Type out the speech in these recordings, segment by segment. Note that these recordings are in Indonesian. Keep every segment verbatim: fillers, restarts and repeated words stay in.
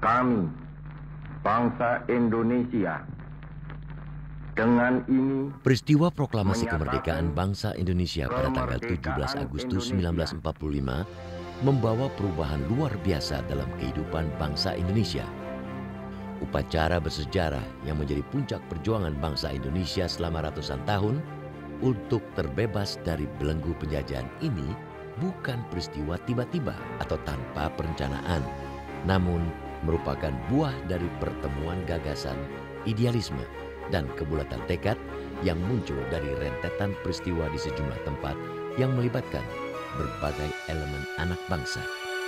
kami, bangsa Indonesia, dengan ini peristiwa proklamasi kemerdekaan bangsa Indonesia pada tanggal tujuh belas Agustus seribu sembilan ratus empat puluh lima membawa perubahan luar biasa dalam kehidupan bangsa Indonesia. Upacara bersejarah yang menjadi puncak perjuangan bangsa Indonesia selama ratusan tahun untuk terbebas dari belenggu penjajahan ini bukan peristiwa tiba-tiba atau tanpa perencanaan, namun merupakan buah dari pertemuan gagasan, idealisme, dan kebulatan tekad yang muncul dari rentetan peristiwa di sejumlah tempat yang melibatkan berbagai elemen anak bangsa.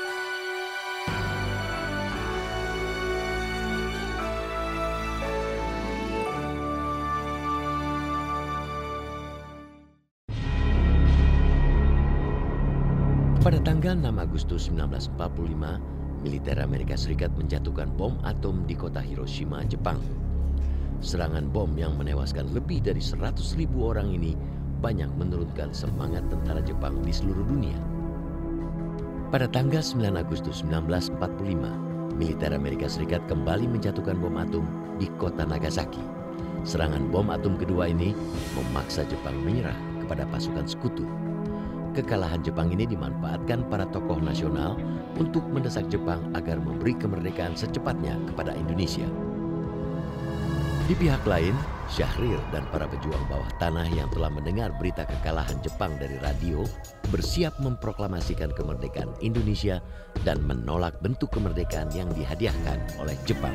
Pada tanggal enam Agustus seribu sembilan ratus empat puluh lima, militer Amerika Serikat menjatuhkan bom atom di kota Hiroshima, Jepang. Serangan bom yang menewaskan lebih dari seratus ribu orang ini banyak menurunkan semangat tentara Jepang di seluruh dunia. Pada tanggal sembilan Agustus seribu sembilan ratus empat puluh lima, militer Amerika Serikat kembali menjatuhkan bom atom di kota Nagasaki. Serangan bom atom kedua ini memaksa Jepang menyerah kepada pasukan sekutu. Kekalahan Jepang ini dimanfaatkan para tokoh nasional untuk mendesak Jepang agar memberi kemerdekaan secepatnya kepada Indonesia. Di pihak lain, Syahrir dan para pejuang bawah tanah yang telah mendengar berita kekalahan Jepang dari radio bersiap memproklamasikan kemerdekaan Indonesia dan menolak bentuk kemerdekaan yang dihadiahkan oleh Jepang.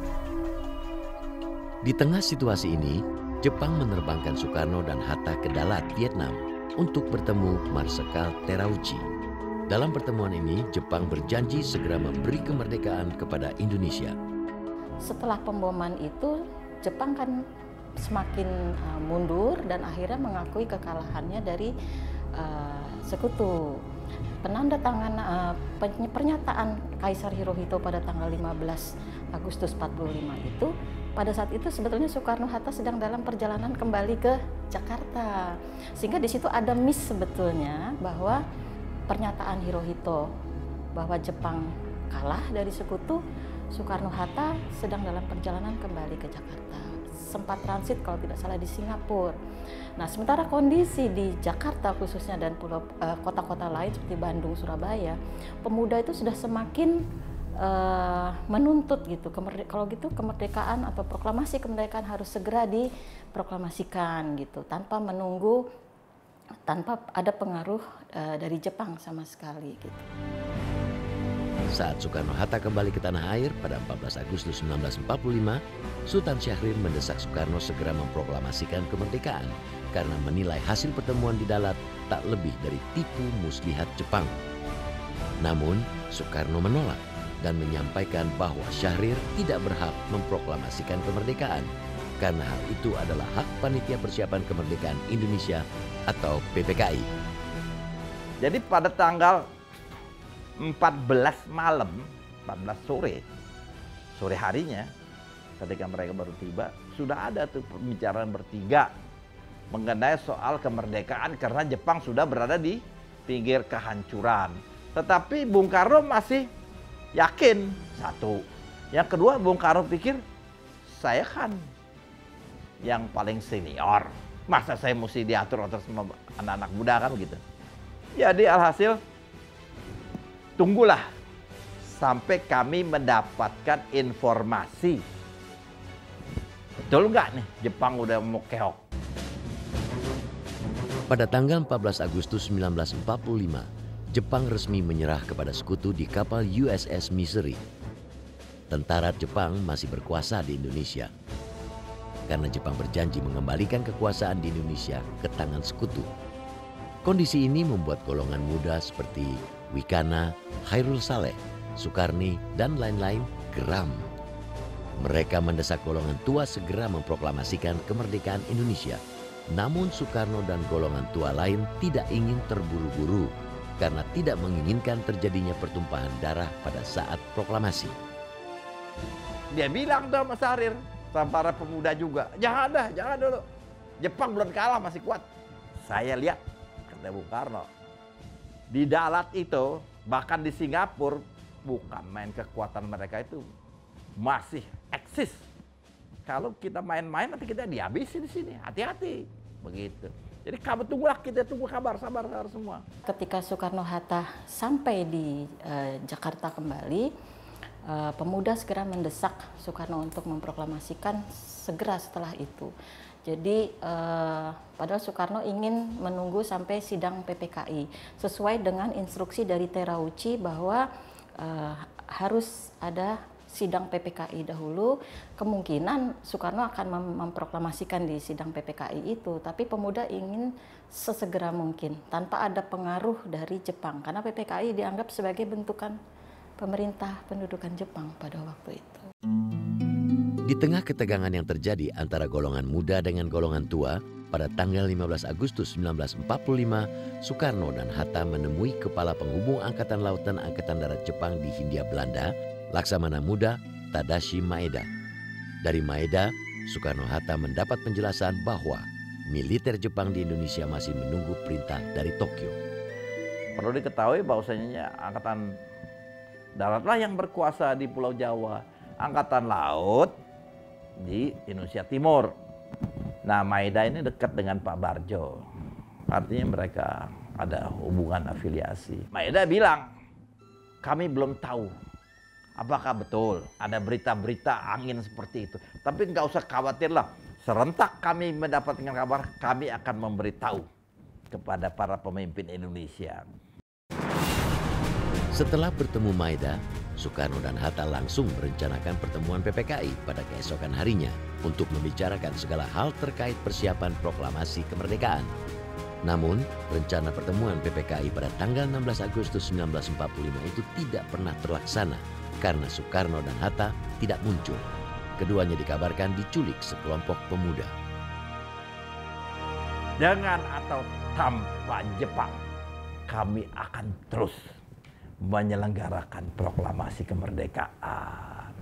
Di tengah situasi ini, Jepang menerbangkan Soekarno dan Hatta ke Dalat, Vietnam untuk bertemu Marsekal Terauchi. Dalam pertemuan ini, Jepang berjanji segera memberi kemerdekaan kepada Indonesia. Setelah pemboman itu, Jepang kan semakin uh, mundur dan akhirnya mengakui kekalahannya dari uh, sekutu. Penandatangan uh, pernyataan Kaisar Hirohito pada tanggal lima belas Agustus empat puluh lima itu, pada saat itu sebetulnya Soekarno-Hatta sedang dalam perjalanan kembali ke Jakarta. Sehingga di situ ada miss sebetulnya bahwa pernyataan Hirohito bahwa Jepang kalah dari sekutu, Soekarno-Hatta sedang dalam perjalanan kembali ke Jakarta. Sempat transit kalau tidak salah di Singapura. Nah, sementara kondisi di Jakarta khususnya dan pulau eh, kota-kota lain seperti Bandung, Surabaya, pemuda itu sudah semakin eh, menuntut gitu. Kemerde- kalau gitu kemerdekaan atau proklamasi kemerdekaan harus segera diproklamasikan gitu, tanpa menunggu, tanpa ada pengaruh eh, dari Jepang sama sekali gitu. Saat Soekarno-Hatta kembali ke tanah air pada empat belas Agustus seribu sembilan ratus empat puluh lima, Sultan Syahrir mendesak Soekarno segera memproklamasikan kemerdekaan karena menilai hasil pertemuan di Dalat tak lebih dari tipu muslihat Jepang. Namun, Soekarno menolak dan menyampaikan bahwa Syahrir tidak berhak memproklamasikan kemerdekaan karena hal itu adalah hak Panitia Persiapan Kemerdekaan Indonesia atau P P K I. Jadi pada tanggal empat belas malam, empat belas sore, sore harinya, ketika mereka baru tiba, sudah ada tuh pembicaraan bertiga mengenai soal kemerdekaan karena Jepang sudah berada di pinggir kehancuran. Tetapi Bung Karno masih yakin, satu. Yang kedua, Bung Karno pikir, saya kan yang paling senior. Masa saya mesti diatur-atur sama anak-anak muda kan gitu. Jadi alhasil, tunggulah sampai kami mendapatkan informasi. Betul nggak nih Jepang udah mau keok? Pada tanggal empat belas Agustus seribu sembilan ratus empat puluh lima, Jepang resmi menyerah kepada sekutu di kapal U S S Missouri. Tentara Jepang masih berkuasa di Indonesia karena Jepang berjanji mengembalikan kekuasaan di Indonesia ke tangan sekutu. Kondisi ini membuat golongan muda seperti Wikana, Hairul Saleh, Soekarni, dan lain-lain geram. Mereka mendesak golongan tua segera memproklamasikan kemerdekaan Indonesia. Namun Soekarno dan golongan tua lain tidak ingin terburu-buru karena tidak menginginkan terjadinya pertumpahan darah pada saat proklamasi. Dia bilang dong Mas Syahrir, sama para pemuda juga, jangan dah, jangan dulu. Jepang belum kalah, masih kuat. Saya lihat, kata Bung Karno, di Dalat itu, bahkan di Singapura, bukan main kekuatan mereka itu masih eksis. Kalau kita main-main nanti kita dihabisi di sini, hati-hati, begitu. Jadi kamu tunggulah, kita tunggu kabar, sabar, sabar semua. Ketika Soekarno-Hatta sampai di uh, Jakarta kembali, uh, pemuda segera mendesak Soekarno untuk memproklamasikan segera setelah itu. Jadi uh, padahal Soekarno ingin menunggu sampai sidang P P K I sesuai dengan instruksi dari Terauchi bahwa uh, harus ada sidang P P K I dahulu. Kemungkinan Soekarno akan mem memproklamasikan di sidang P P K I itu, tapi pemuda ingin sesegera mungkin tanpa ada pengaruh dari Jepang karena P P K I dianggap sebagai bentukan pemerintah pendudukan Jepang pada waktu itu. Di tengah ketegangan yang terjadi antara golongan muda dengan golongan tua, pada tanggal lima belas Agustus seribu sembilan ratus empat puluh lima, Soekarno dan Hatta menemui Kepala Penghubung Angkatan Laut dan Angkatan Darat Jepang di Hindia Belanda, Laksamana Muda Tadashi Maeda. Dari Maeda, Soekarno-Hatta mendapat penjelasan bahwa militer Jepang di Indonesia masih menunggu perintah dari Tokyo. Perlu diketahui bahwasanya Angkatan Daratlah yang berkuasa di Pulau Jawa, Angkatan Laut di Indonesia Timur. Nah, Maeda ini dekat dengan Pak Barjo. Artinya mereka ada hubungan afiliasi. Maeda bilang, kami belum tahu apakah betul ada berita-berita angin seperti itu. Tapi nggak usah khawatirlah. Serentak kami mendapatkan kabar, kami akan memberitahu kepada para pemimpin Indonesia. Setelah bertemu Maeda, Soekarno dan Hatta langsung merencanakan pertemuan P P K I pada keesokan harinya untuk membicarakan segala hal terkait persiapan proklamasi kemerdekaan. Namun, rencana pertemuan P P K I pada tanggal enam belas Agustus seribu sembilan ratus empat puluh lima itu tidak pernah terlaksana karena Soekarno dan Hatta tidak muncul. Keduanya dikabarkan diculik sekelompok pemuda. Dengan atau tanpa Jepang, kami akan terus menyelenggarakan proklamasi kemerdekaan.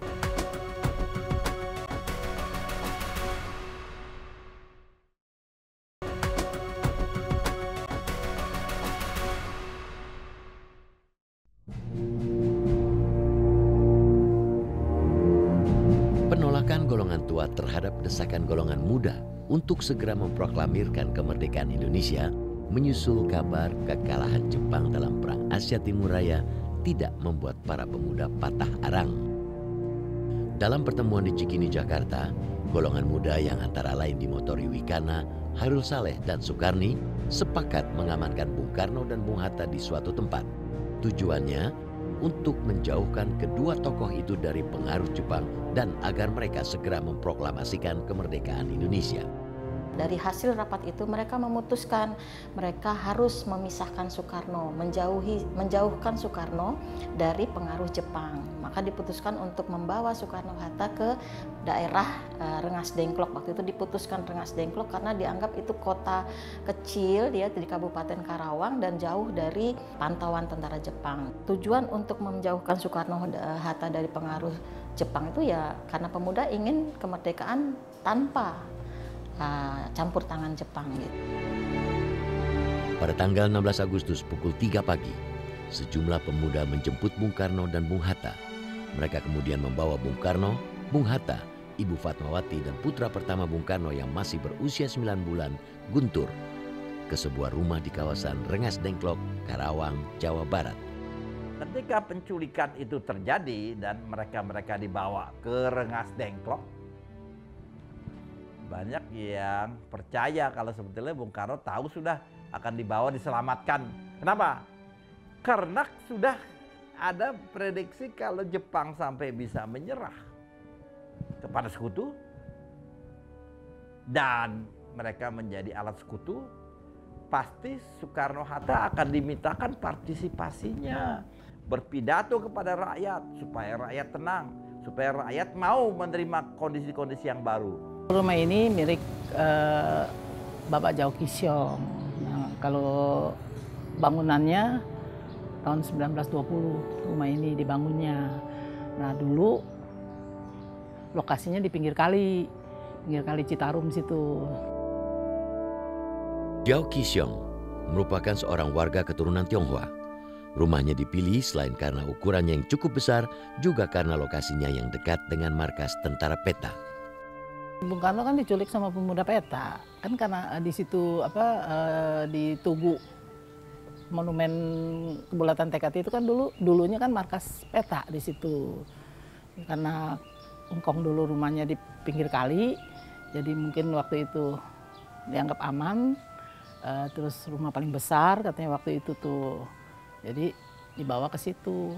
Penolakan golongan tua terhadap desakan golongan muda untuk segera memproklamirkan kemerdekaan Indonesia menyusul kabar kekalahan Jepang dalam Perang Asia Timur Raya tidak membuat para pemuda patah arang. Dalam pertemuan di Cikini, Jakarta, golongan muda yang antara lain dimotori Wikana, Hairul Saleh, dan Soekarni sepakat mengamankan Bung Karno dan Bung Hatta di suatu tempat. Tujuannya untuk menjauhkan kedua tokoh itu dari pengaruh Jepang dan agar mereka segera memproklamasikan kemerdekaan Indonesia. Dari hasil rapat itu mereka memutuskan mereka harus memisahkan Soekarno, menjauhi menjauhkan Soekarno dari pengaruh Jepang. Maka diputuskan untuk membawa Soekarno-Hatta ke daerah uh, Rengas Dengklok. Waktu itu diputuskan Rengas Dengklok karena dianggap itu kota kecil dia di Kabupaten Karawang dan jauh dari pantauan tentara Jepang. Tujuan untuk menjauhkan Soekarno-Hatta dari pengaruh Jepang itu ya karena pemuda ingin kemerdekaan tanpa Uh, campur tangan Jepang gitu. Pada tanggal enam belas Agustus pukul tiga pagi, sejumlah pemuda menjemput Bung Karno dan Bung Hatta. Mereka kemudian membawa Bung Karno, Bung Hatta, Ibu Fatmawati dan putra pertama Bung Karno yang masih berusia sembilan bulan, Guntur, ke sebuah rumah di kawasan Rengas Dengklok, Karawang, Jawa Barat. Ketika penculikan itu terjadi dan mereka-mereka dibawa ke Rengas Dengklok, banyak yang percaya kalau sebetulnya Bung Karno tahu sudah akan dibawa diselamatkan. Kenapa? Karena sudah ada prediksi kalau Jepang sampai bisa menyerah kepada sekutu dan mereka menjadi alat sekutu, pasti Soekarno-Hatta akan dimintakan partisipasinya, berpidato kepada rakyat supaya rakyat tenang, supaya rakyat mau menerima kondisi-kondisi yang baru. Rumah ini milik uh, Bapak Jao Kisyong. Nah, kalau bangunannya tahun seribu sembilan ratus dua puluh rumah ini dibangunnya. Nah dulu lokasinya di pinggir kali, pinggir kali Citarum situ. Jao Kisyong merupakan seorang warga keturunan Tionghoa. Rumahnya dipilih selain karena ukurannya yang cukup besar, juga karena lokasinya yang dekat dengan markas tentara peta. Bung Karno kan diculik sama pemuda peta, kan karena di situ apa eh, di Tugu monumen kebulatan tekad itu kan dulu dulunya kan markas peta di situ. Karena engkong dulu rumahnya di pinggir kali, jadi mungkin waktu itu dianggap aman. Eh, terus rumah paling besar katanya waktu itu tuh, jadi dibawa ke situ.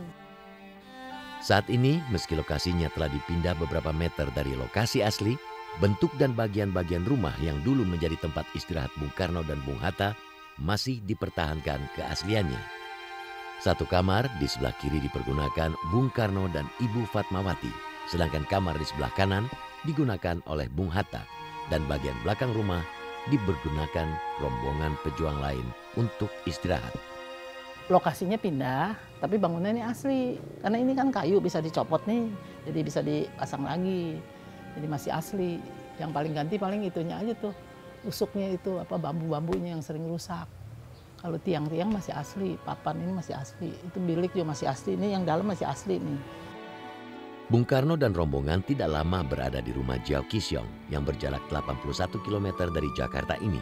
Saat ini, meski lokasinya telah dipindah beberapa meter dari lokasi asli, bentuk dan bagian-bagian rumah yang dulu menjadi tempat istirahat Bung Karno dan Bung Hatta masih dipertahankan keasliannya. Satu kamar di sebelah kiri dipergunakan Bung Karno dan Ibu Fatmawati, sedangkan kamar di sebelah kanan digunakan oleh Bung Hatta, dan bagian belakang rumah dipergunakan rombongan pejuang lain untuk istirahat. Lokasinya pindah, tapi bangunannya asli. Karena ini kan kayu bisa dicopot nih, jadi bisa dipasang lagi. Jadi masih asli. Yang paling ganti paling itunya aja tuh, usuknya itu apa bambu-bambunya yang sering rusak. Kalau tiang-tiang masih asli, papan ini masih asli. Itu bilik juga masih asli, ini yang dalam masih asli nih. Bung Karno dan rombongan tidak lama berada di rumah Jiao Qixiong yang berjarak delapan puluh satu kilometer dari Jakarta ini.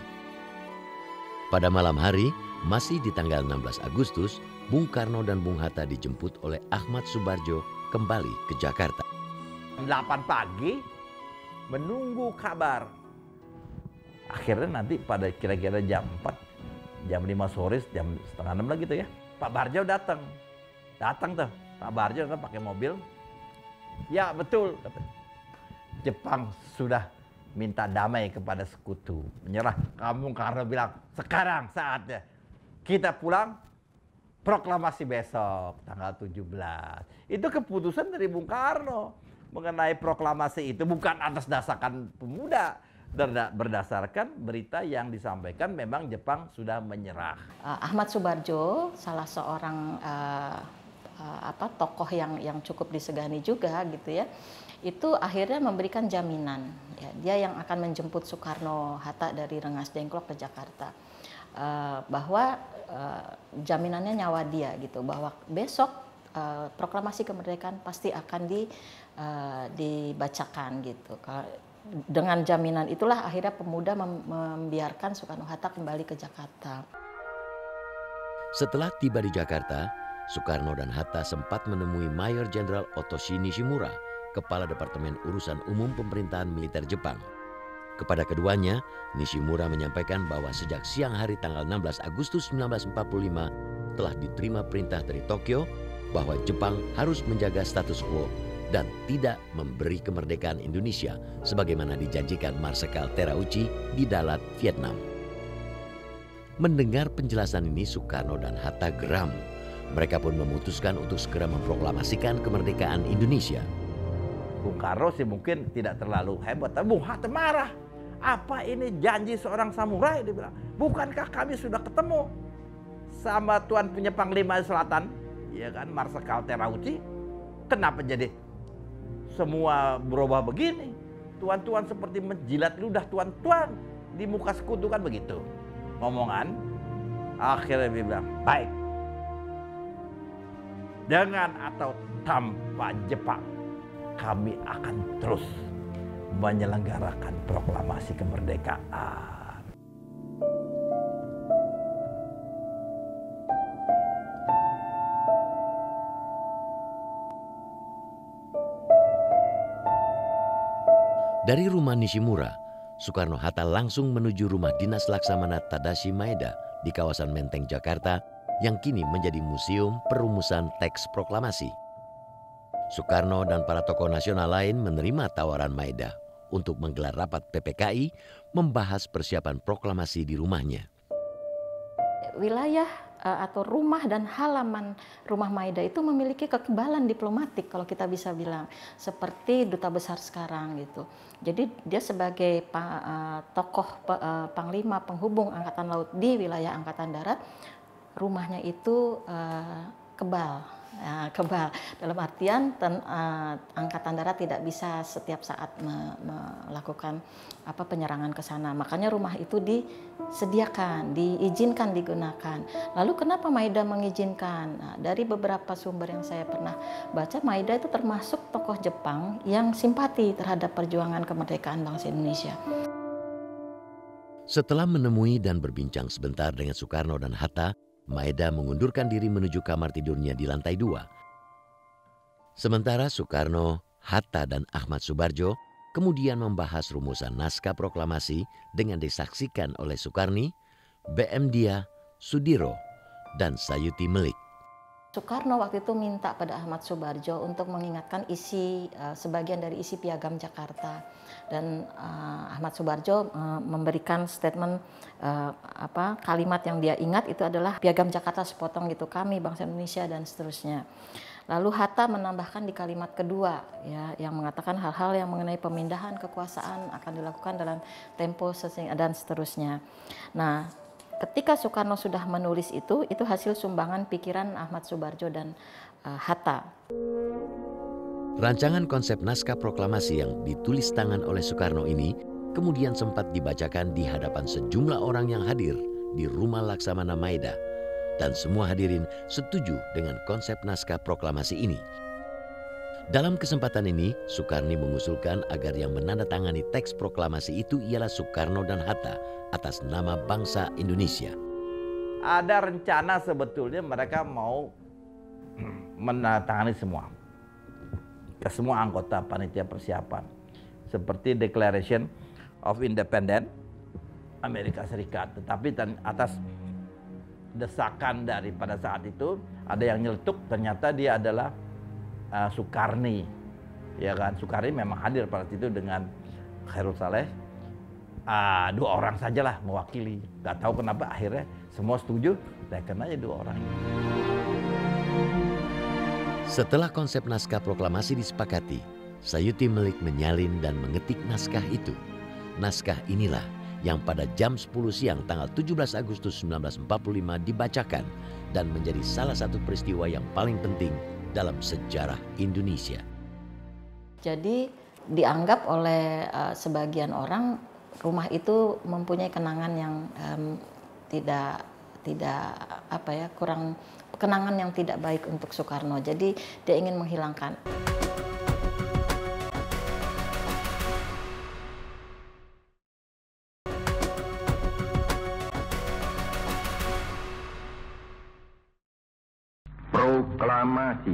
Pada malam hari, masih di tanggal enam belas Agustus, Bung Karno dan Bung Hatta dijemput oleh Ahmad Subarjo kembali ke Jakarta. delapan pagi menunggu kabar. Akhirnya nanti pada kira-kira jam empat, jam lima sore, jam setengah enam lagi tuh ya. Pak Barjo datang. Datang tuh. Pak Barjo kan pakai mobil. Ya betul. Jepang sudah minta damai kepada sekutu. Menyerah. Kamu karena bilang sekarang saatnya. Kita pulang. Proklamasi besok tanggal tujuh belas. Itu keputusan dari Bung Karno. Mengenai proklamasi itu bukan atas dasarkan pemuda, berdasarkan berita yang disampaikan memang Jepang sudah menyerah. Uh, Ahmad Subarjo, salah seorang uh, uh, apa tokoh yang yang cukup disegani juga gitu ya, itu akhirnya memberikan jaminan. Ya, dia yang akan menjemput Soekarno Hatta dari Rengas Dengklok ke Jakarta, uh, bahwa uh, jaminannya nyawa dia gitu, bahwa besok Uh, proklamasi kemerdekaan pasti akan di, uh, dibacakan gitu. Dengan jaminan itulah akhirnya pemuda mem membiarkan Soekarno-Hatta kembali ke Jakarta. Setelah tiba di Jakarta, Soekarno dan Hatta sempat menemui Mayor Jenderal Otoshi Nishimura, Kepala Departemen Urusan Umum Pemerintahan Militer Jepang. Kepada keduanya, Nishimura menyampaikan bahwa sejak siang hari tanggal enam belas Agustus seribu sembilan ratus empat puluh lima telah diterima perintah dari Tokyo bahwa Jepang harus menjaga status quo dan tidak memberi kemerdekaan Indonesia sebagaimana dijanjikan Marsekal Terauchi di Dalat, Vietnam. Mendengar penjelasan ini, Soekarno dan Hatta geram. Mereka pun memutuskan untuk segera memproklamasikan kemerdekaan Indonesia. Bung Karno sih mungkin tidak terlalu hebat, tapi Bung Hatta marah. Apa ini janji seorang samurai? Dia bilang, bukankah kami sudah ketemu sama Tuan punya Panglima Selatan? Ya kan, Marsekal Terauchi, kenapa jadi semua berubah begini? Tuan-tuan seperti menjilat ludah tuan-tuan di muka sekutu kan begitu ngomongan. Akhirnya dia bilang, baik, dengan atau tanpa Jepang kami akan terus menyelenggarakan proklamasi kemerdekaan. Dari rumah Nishimura, Soekarno-Hatta langsung menuju rumah dinas Laksamana Tadashi Maeda di kawasan Menteng, Jakarta, yang kini menjadi museum perumusan teks proklamasi. Soekarno dan para tokoh nasional lain menerima tawaran Maeda untuk menggelar rapat P P K I membahas persiapan proklamasi di rumahnya. Wilayah atau rumah dan halaman rumah Maeda itu memiliki kekebalan diplomatik kalau kita bisa bilang, seperti duta besar sekarang gitu. Jadi dia sebagai uh, tokoh uh, panglima penghubung angkatan laut di wilayah angkatan darat, rumahnya itu uh, kebal Nah, kebal dalam artian ten, uh, angkatan darat tidak bisa setiap saat me, melakukan apa penyerangan ke sana. Makanya rumah itu disediakan, diizinkan digunakan. Lalu kenapa Maeda mengizinkan? Nah, dari beberapa sumber yang saya pernah baca, Maeda itu termasuk tokoh Jepang yang simpati terhadap perjuangan kemerdekaan bangsa Indonesia. Setelah menemui dan berbincang sebentar dengan Soekarno dan Hatta, Maeda mengundurkan diri menuju kamar tidurnya di lantai dua. Sementara Soekarno, Hatta, dan Ahmad Soebardjo kemudian membahas rumusan naskah proklamasi dengan disaksikan oleh Soekarni, B M Dia, Sudiro, dan Sayuti Melik. Soekarno waktu itu minta pada Ahmad Soebardjo untuk mengingatkan isi uh, sebagian dari isi Piagam Jakarta, dan uh, Ahmad Soebardjo uh, memberikan statement uh, apa kalimat yang dia ingat itu adalah Piagam Jakarta sepotong gitu kami bangsa Indonesia dan seterusnya. Lalu Hatta menambahkan di kalimat kedua ya yang mengatakan hal-hal yang mengenai pemindahan kekuasaan akan dilakukan dalam tempo dan seterusnya. Nah, ketika Soekarno sudah menulis itu, itu hasil sumbangan pikiran Ahmad Soebardjo dan uh, Hatta. Rancangan konsep naskah proklamasi yang ditulis tangan oleh Soekarno ini kemudian sempat dibacakan di hadapan sejumlah orang yang hadir di rumah Laksamana Maeda. Dan semua hadirin setuju dengan konsep naskah proklamasi ini. Dalam kesempatan ini, Soekarni mengusulkan agar yang menandatangani teks proklamasi itu ialah Soekarno dan Hatta atas nama bangsa Indonesia. Ada rencana sebetulnya mereka mau menandatangani semua. Ke semua anggota panitia persiapan. Seperti Declaration of Independence Amerika Serikat. Tetapi atas desakan dari pada saat itu ada yang nyeletuk, ternyata dia adalah uh, Soekarni, ya kan. Soekarni memang hadir pada situ dengan Khairul Saleh, uh, dua orang sajalah mewakili. Gak tahu kenapa akhirnya semua setuju, dan karena aja dua orang ini. Setelah konsep naskah proklamasi disepakati, Sayuti Melik menyalin dan mengetik naskah itu. Naskah inilah yang pada jam sepuluh siang tanggal tujuh belas Agustus seribu sembilan ratus empat puluh lima dibacakan dan menjadi salah satu peristiwa yang paling penting dalam sejarah Indonesia. Jadi dianggap oleh uh, sebagian orang rumah itu mempunyai kenangan yang um, tidak tidak apa ya kurang kenangan yang tidak baik untuk Soekarno. Jadi dia ingin menghilangkan. Proklamasi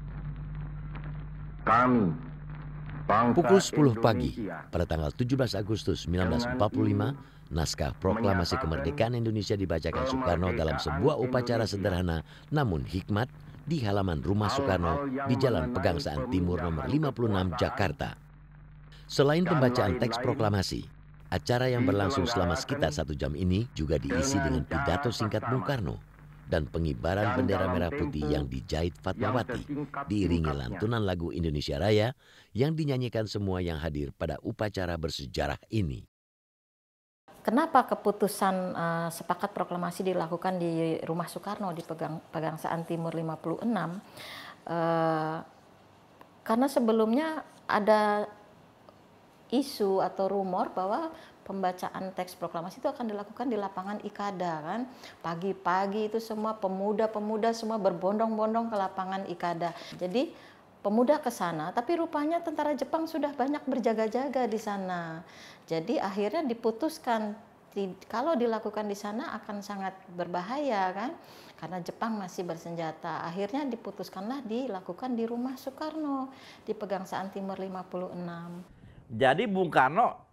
kami bangsa Pukul sepuluh pagi Indonesia, pada tanggal tujuh belas Agustus seribu sembilan ratus empat puluh lima, naskah proklamasi kemerdekaan Indonesia dibacakan Soekarno dalam sebuah upacara sederhana namun hikmat di halaman rumah Soekarno di Jalan Pegangsaan Timur nomor lima puluh enam Jakarta. Selain pembacaan teks proklamasi, acara yang berlangsung selama sekitar satu jam ini juga diisi dengan pidato singkat Bung Karno dan pengibaran bendera merah putih yang dijahit Fatmawati, diiringi lantunan lagu Indonesia Raya yang dinyanyikan semua yang hadir pada upacara bersejarah ini. Kenapa keputusan uh, sepakat proklamasi dilakukan di rumah Soekarno di Pegang, Pegangsaan Timur lima puluh enam? Uh, karena sebelumnya ada isu atau rumor bahwa pembacaan teks proklamasi itu akan dilakukan di lapangan Ikada kan. Pagi-pagi itu semua pemuda-pemuda semua berbondong-bondong ke lapangan Ikada. Jadi pemuda ke sana, tapi rupanya tentara Jepang sudah banyak berjaga-jaga di sana. Jadi akhirnya diputuskan kalau dilakukan di sana akan sangat berbahaya kan. Karena Jepang masih bersenjata. Akhirnya diputuskanlah dilakukan di rumah Soekarno di Pegangsaan Timur lima puluh enam. Jadi Bung Karno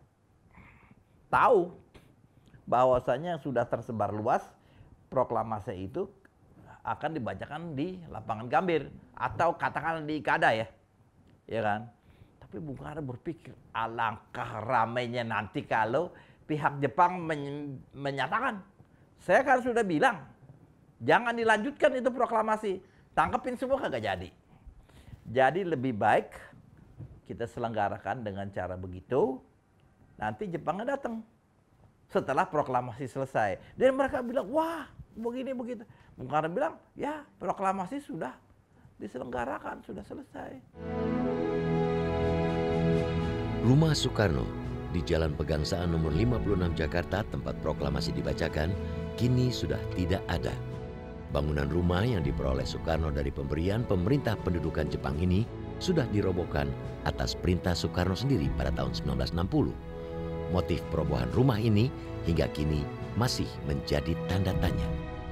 tahu bahwasanya sudah tersebar luas proklamasi itu akan dibacakan di lapangan Gambir atau katakanlah di Ikada ya, ya kan. Tapi Bung Karno berpikir alangkah ramainya nanti kalau pihak Jepang men menyatakan, saya kan sudah bilang jangan dilanjutkan itu proklamasi, tangkepin semua kagak jadi. Jadi lebih baik kita selenggarakan dengan cara begitu. Nanti Jepangnya datang setelah proklamasi selesai. Dan mereka bilang, wah begini begitu. Bung Karno bilang, ya proklamasi sudah diselenggarakan, sudah selesai. Rumah Soekarno di Jalan Pegangsaan nomor lima puluh enam Jakarta, tempat proklamasi dibacakan, kini sudah tidak ada. Bangunan rumah yang diperoleh Soekarno dari pemberian pemerintah pendudukan Jepang ini sudah dirobohkan atas perintah Soekarno sendiri pada tahun seribu sembilan ratus enam puluh. Motif perobohan rumah ini hingga kini masih menjadi tanda tanya.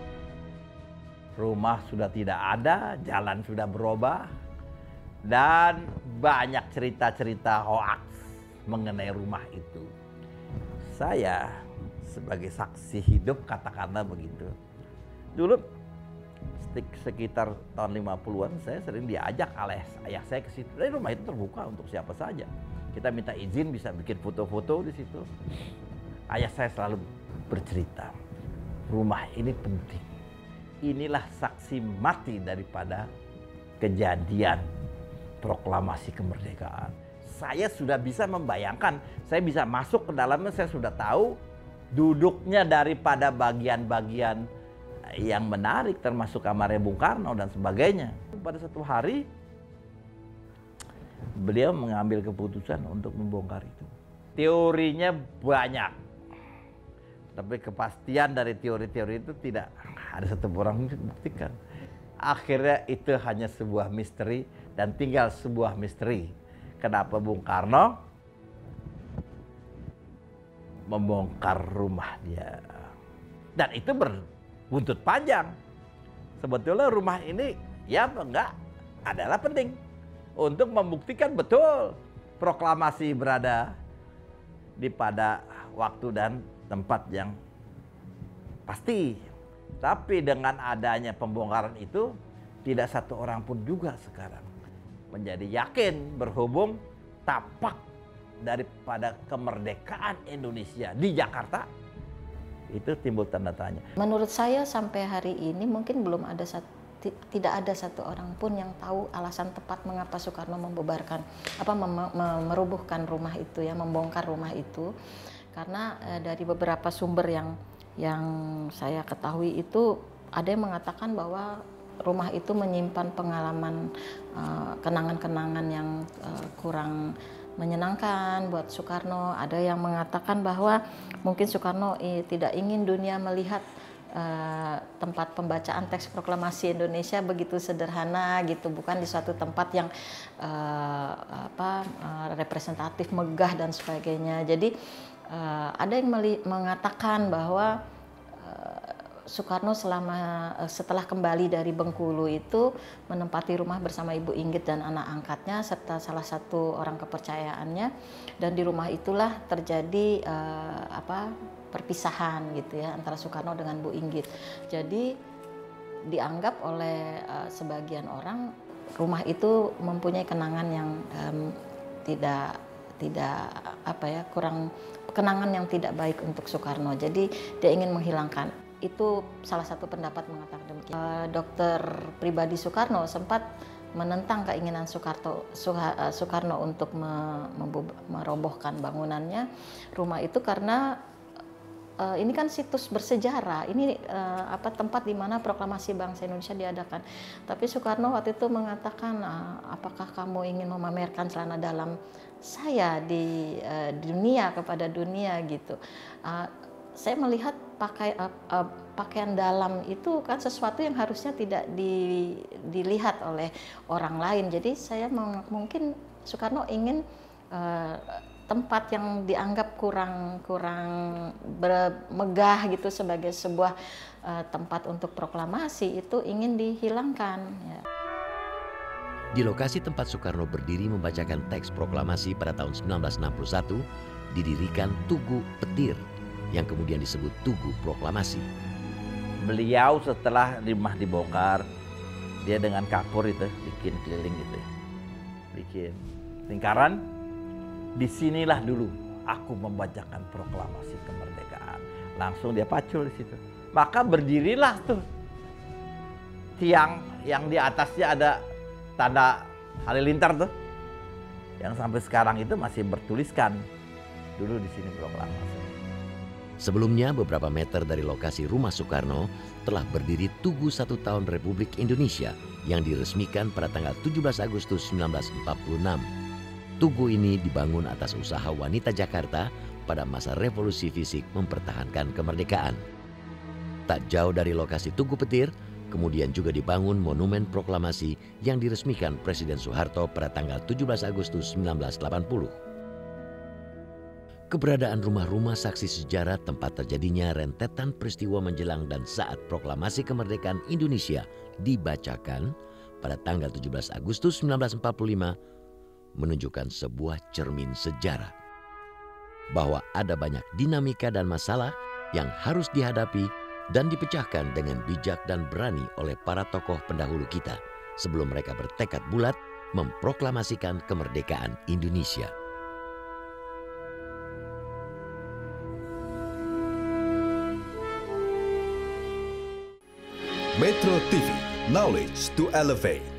Rumah sudah tidak ada, jalan sudah berubah, dan banyak cerita-cerita hoaks mengenai rumah itu. Saya sebagai saksi hidup katakanlah begitu. Dulu sekitar tahun lima puluhan saya sering diajak oleh ayah saya ke situ. Dan rumah itu terbuka untuk siapa saja. Kita minta izin bisa bikin foto-foto di situ. Ayah saya selalu bercerita, rumah ini penting. Inilah saksi mati daripada kejadian proklamasi kemerdekaan. Saya sudah bisa membayangkan, saya bisa masuk ke dalamnya, saya sudah tahu duduknya daripada bagian-bagian yang menarik, termasuk kamarnya Bung Karno dan sebagainya. Pada satu hari, beliau mengambil keputusan untuk membongkar itu. Teorinya banyak, tapi kepastian dari teori-teori itu tidak ada satu orang yang membuktikan. Akhirnya itu hanya sebuah misteri dan tinggal sebuah misteri. Kenapa Bung Karno membongkar rumah dia? Dan itu berbuntut panjang. Sebetulnya rumah ini ya enggak adalah penting untuk membuktikan betul proklamasi berada di pada waktu dan tempat yang pasti. Tapi dengan adanya pembongkaran itu, tidak satu orang pun juga sekarang menjadi yakin berhubung tapak daripada kemerdekaan Indonesia di Jakarta itu timbul tanda tanya. Menurut saya sampai hari ini mungkin belum ada satu, tidak ada satu orang pun yang tahu alasan tepat mengapa Soekarno membubarkan apa mem, merubuhkan rumah itu ya, membongkar rumah itu. Karena eh, dari beberapa sumber yang yang saya ketahui itu ada yang mengatakan bahwa rumah itu menyimpan pengalaman kenangan-kenangan uh, yang uh, kurang menyenangkan buat Soekarno. Ada yang mengatakan bahwa mungkin Soekarno eh, tidak ingin dunia melihat uh, tempat pembacaan teks proklamasi Indonesia begitu sederhana gitu, bukan di suatu tempat yang uh, apa uh, representatif, megah dan sebagainya. Jadi uh, ada yang mengatakan bahwa Soekarno selama setelah kembali dari Bengkulu itu menempati rumah bersama Ibu Inggit dan anak angkatnya serta salah satu orang kepercayaannya, dan di rumah itulah terjadi uh, apa perpisahan gitu ya antara Soekarno dengan Bu Inggit. Jadi dianggap oleh uh, sebagian orang rumah itu mempunyai kenangan yang um, tidak tidak apa ya kurang kenangan yang tidak baik untuk Soekarno. Jadi dia ingin menghilangkan. Itu salah satu pendapat mengatakan demikian. Uh, dokter pribadi Soekarno sempat menentang keinginan Soekarno, Soekarno untuk me, merobohkan bangunannya rumah itu karena uh, ini kan situs bersejarah, ini uh, apa tempat di mana proklamasi bangsa Indonesia diadakan. Tapi Soekarno waktu itu mengatakan, uh, apakah kamu ingin memamerkan celana dalam saya di uh, dunia kepada dunia gitu. Uh, saya melihat pakai uh, uh, pakaian dalam itu kan sesuatu yang harusnya tidak di, dilihat oleh orang lain. Jadi saya mungkin Soekarno ingin uh, tempat yang dianggap kurang kurang megah gitu sebagai sebuah uh, tempat untuk proklamasi itu ingin dihilangkan. Ya. Di lokasi tempat Soekarno berdiri membacakan teks proklamasi pada tahun seribu sembilan ratus enam puluh satu didirikan Tugu Petir yang kemudian disebut Tugu Proklamasi. Beliau setelah rumah dibongkar, dia dengan kapur itu bikin keliling gitu, bikin lingkaran. Disinilah dulu aku membacakan proklamasi kemerdekaan. Langsung dia pacul di situ. Maka berdirilah tuh tiang yang di atasnya ada tanda halilintar tuh, yang sampai sekarang itu masih bertuliskan dulu di sini proklamasi. Sebelumnya, beberapa meter dari lokasi rumah Soekarno telah berdiri Tugu Satu Tahun Republik Indonesia yang diresmikan pada tanggal tujuh belas Agustus seribu sembilan ratus empat puluh enam. Tugu ini dibangun atas usaha wanita Jakarta pada masa revolusi fisik mempertahankan kemerdekaan. Tak jauh dari lokasi Tugu Petir, kemudian juga dibangun Monumen Proklamasi yang diresmikan Presiden Soeharto pada tanggal tujuh belas Agustus seribu sembilan ratus delapan puluh. Keberadaan rumah-rumah saksi sejarah tempat terjadinya rentetan peristiwa menjelang dan saat proklamasi kemerdekaan Indonesia dibacakan pada tanggal tujuh belas Agustus seribu sembilan ratus empat puluh lima menunjukkan sebuah cermin sejarah. Bahwa ada banyak dinamika dan masalah yang harus dihadapi dan dipecahkan dengan bijak dan berani oleh para tokoh pendahulu kita sebelum mereka bertekad bulat memproklamasikan kemerdekaan Indonesia. Metro T V, knowledge to elevate.